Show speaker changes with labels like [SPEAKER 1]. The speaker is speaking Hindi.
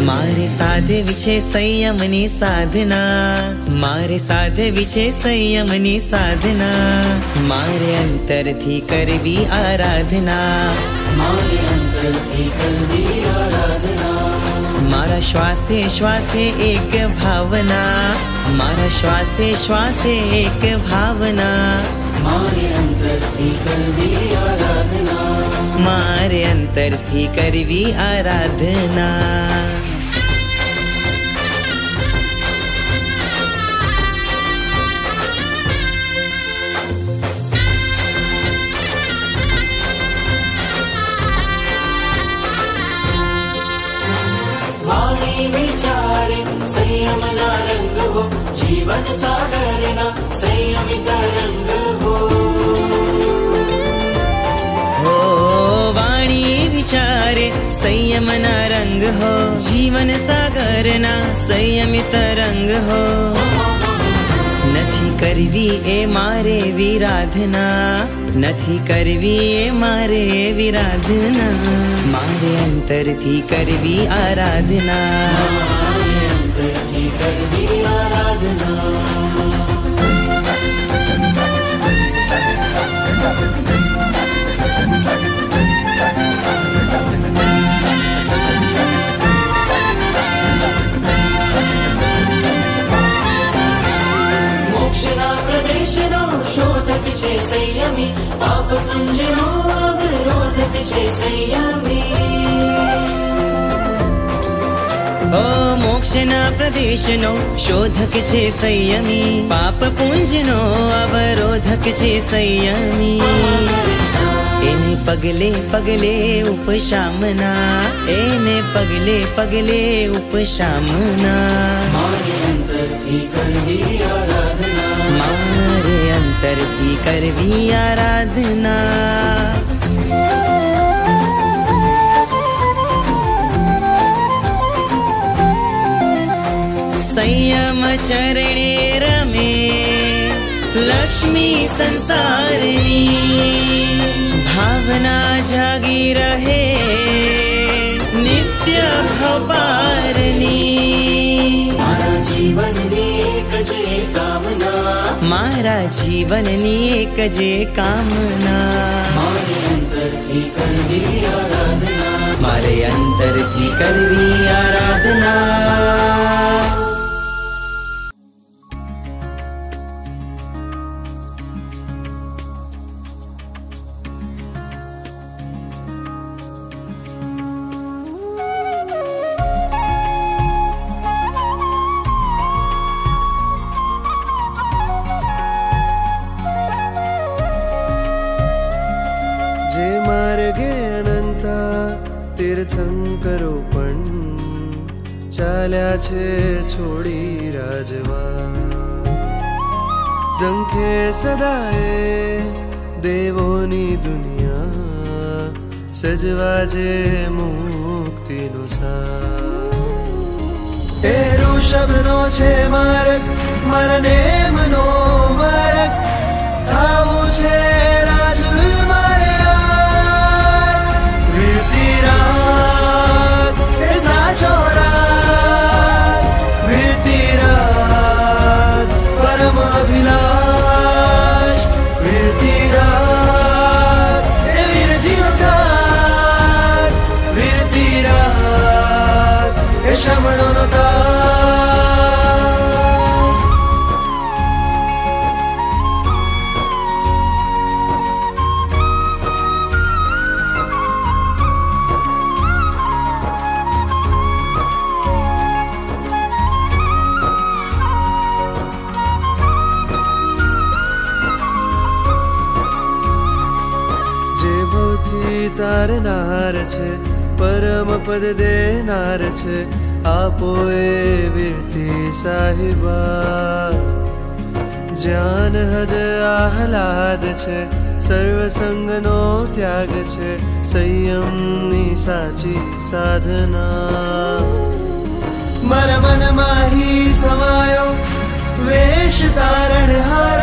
[SPEAKER 1] मारे साधवी छे संयमनी साधना, मारे साधवी छे संयमनी साधना, मारे अंतरथी करवी आराधना, मारे अंतरथी करवी आराधना। मारा श्वासे श्वासे एक भावना, मारा श्वासे श्वासे एक भावना, मारे अंतरथी करवी आराधना, मारे अंतरथी करवी आराधना।
[SPEAKER 2] विचारे संयमना रंग हो, जीवन सागरना संयमित रंग हो।
[SPEAKER 1] वाणी विचारे संयमना रंग हो, जीवन सागरना संयमित रंग हो। नथी करवी ए मारे विराधना, नथी करवी ए मारे विराधना, मारे अंतरथी करवी आराधना,
[SPEAKER 2] मारे अंतरथी करवी आराधना। मोक्षना प्रदेशनो शोधक छे संयमी, पाप पुंजनो अवरोधक छे संयमी।
[SPEAKER 1] मोक्षना प्रदेशनो शोधक छे संयमी, पाप पुंजनो अवरोधक छे संयमी। एने पगले पगले उपशामना, एने पगले पगले उपशामना,
[SPEAKER 2] मारे अंतरथी करवी आराधना,
[SPEAKER 1] मारे अंतरथी करवी आराधना। संयम चरणे रमे लक्ष्मी संसारनी, भावना जागी रहे नित्य भवपारनी।
[SPEAKER 2] मारा जीवननी एक जे कामना,
[SPEAKER 1] मारा जीवननी एक जे कामना,
[SPEAKER 2] मारे अंतरथी करवी आराधना,
[SPEAKER 1] मारे अंतरथी करवी आराधना।
[SPEAKER 3] जे मार्गे अनंता तीर्थंकरो पण चाल्या छे छोड़ी राजवा। जंखे सदाए देवोनी दुनिया, सजवाजे मुक्तिनो सार। ए ऋषभनो छे मार्ग, मरने मनो मार्ग, थावू छे राजू मारे आज। वीरती राग ए साचो राग, वीरती राग परम अभिलाष, वीरती राग ए वीरजीनो सार, वीरती राग ए श्रमणोनो तार। तारनार छे परम पद देनार छे, आपो ए वीरती साहिबा। ज्ञान हद आह्लाद छे, सर्व संगनो त्याग छे, संयमनी साची साधना। मर मन माही समायो वेश तारण हार,